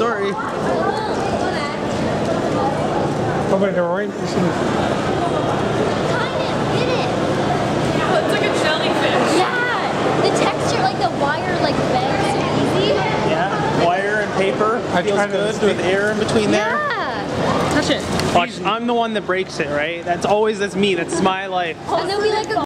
sorry. Oh, but they're right. It's like a jellyfish. Yeah, the texture, like the wire, like bends so easy. Yeah, wire and paper feels good with air in between there. Yeah. Touch it. Watch, I'm the one that breaks it, right? That's me. That's my life. And then we like